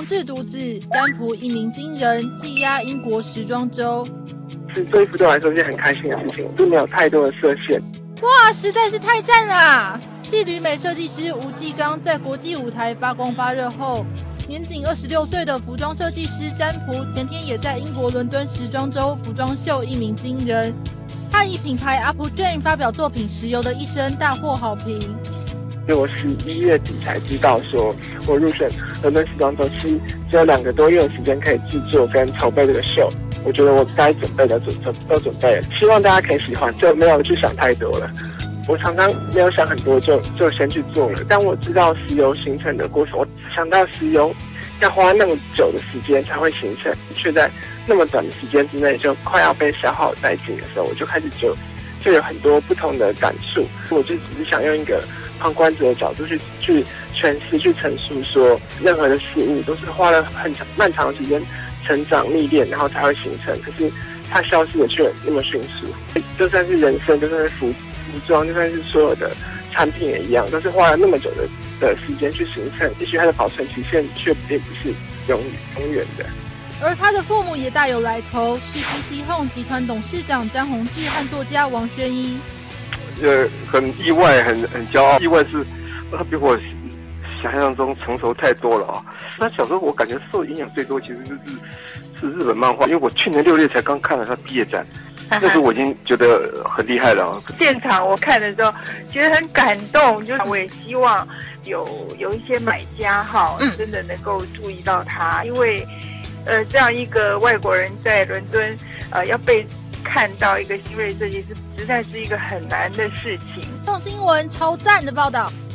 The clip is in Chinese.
制独子，占卜一鸣惊人，技压英国时装周。 是这一幅对我来说是件很开心的事情，并没有太多的设限。 哇，实在是太赞啦！继旅美设计师吴继刚在国际舞台发光发热后，年仅26岁的服装设计师占卜前天也在英国伦敦时装周服装秀一鸣惊人。他以品牌 Up Jane 发表作品《石油的一生》大获好评。 所以我11月底才知道说我入选伦敦时装周，其实只有2个多月的时间可以制作跟筹备这个秀。我觉得我该准备的都准备了，希望大家可以喜欢，就没有去想太多了。我常常没有想很多就先去做了，但我知道石油形成的过程，我想到石油要花那么久的时间才会形成，却在那么短的时间之内就快要被消耗殆尽的时候，我就开始就有很多不同的感触。我就只是想用一个旁观者的角度去诠释、去陈述说，任何的事物都是花了漫长的时间成长历练，然后才会形成。可是它消失的却那么迅速。就算是人生，就算是服装，就算是所有的产品也一样，都是花了那么久的时间去形成。也许它的保存期限却并不是永远的。 而他的父母也大有来头，是 PC Home 集团董事长张宏志和作家王轩一。 很意外，很骄傲。意外是他比我想象中成熟太多了啊！那小时候我感觉受影响最多，其实是日本漫画，因为我去年6月才刚看了他毕业展，那时候我已经觉得很厉害了啊。 现场我看的时候觉得很感动，就是我也希望有一些买家真的能够注意到他，因为这样一个外国人在伦敦要被看到一个新锐设计师，实在是一个很难的事情。 动新闻超赞的报道。